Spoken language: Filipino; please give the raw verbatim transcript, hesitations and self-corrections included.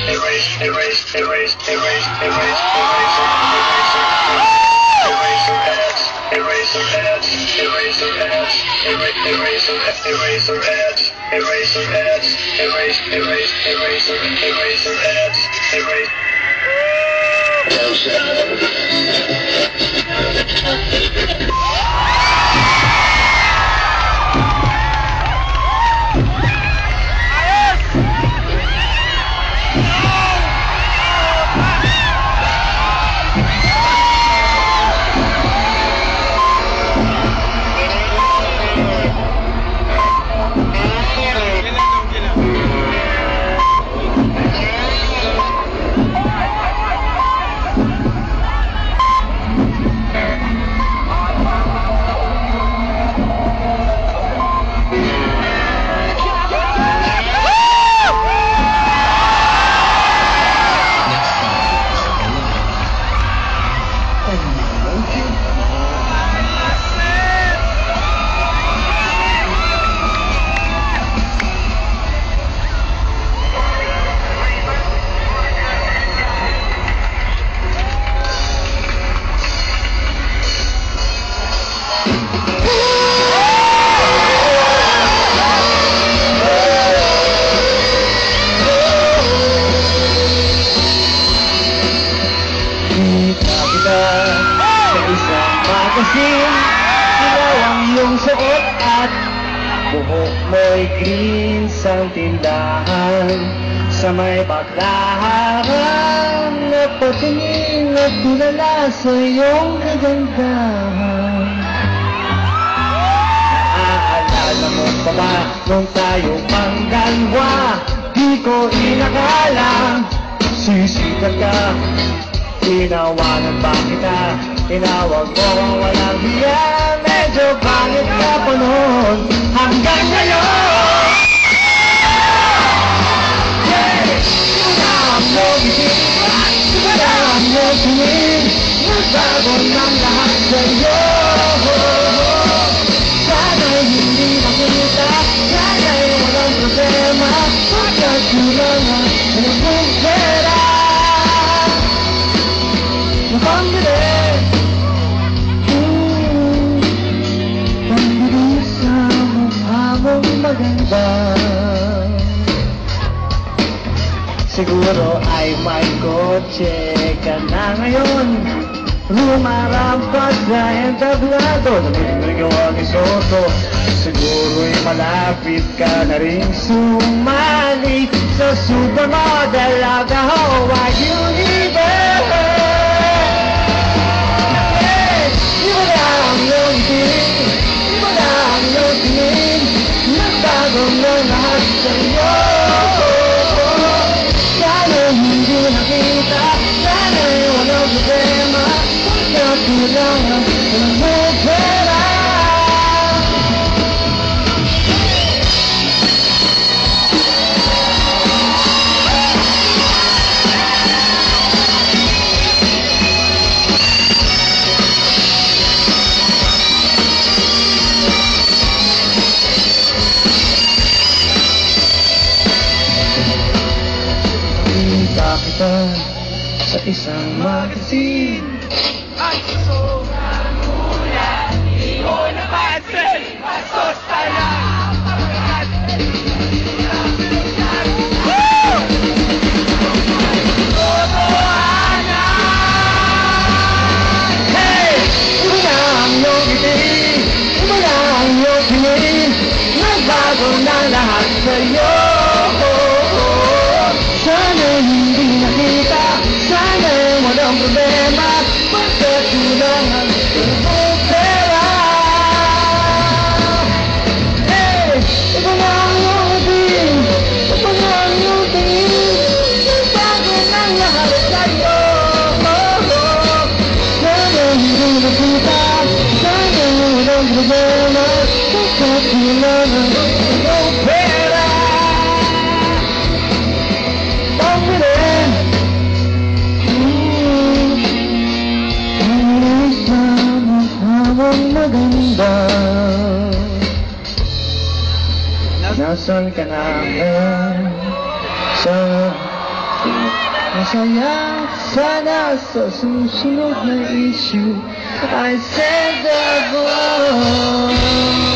Mo'y green sa tindahan, sa may paglaharang napatingin at tulala sa iyong kagandahan. Naaalala mo pa ba nung tayo pang dalawa? Di ko inakala sisikat ka, tinawanan ba kita? Tinawag mo ang walang hiya, medyo pangit ka pa noon hanggang ngayon. Yeah! Di mo na ang logigin, di mo na ang logigin, nagbago ng lahat sa'yo. Sana'y hindi nakita, sana'y walang problema, pagkat kulangan ng iyong pera. Napanggaling maganda. Siguro ay may kotse ka na ngayon, rumarampas sa entablado, nabibigyan ang isoto. Siguro'y malapit ka na rin sumali sa supermodel of the whole wide universe. Di mo na ang iyong tingin, di mo na ang iyong tingin, nagbago na lahat sa'yo. Sana'y hindi nakita, sana'y walang problema, pagkat kulangan ng iyong pera. Sa isang magazine ay sobrang ulan, di ko napansin, bastos pala ang pagkakas. Hey! Iba na ang iyong itiin, iba na ang iyong tingin, nagbago na lahat sa'yo. Sana'y hindi nakita, sana'y walang problema, pagkat kulangan ng iyong pera. Hey! Iba na ang iyong itiin, iba na ang iyong tingin, nagbago ng lahat sa'yo. Sana'y hindi nakita, sana'y walang problema, pagkat kulangan ng iyong pera. Maganda. Nasaan ka na? Sa Masaya sana sa susunod na issue I said the voice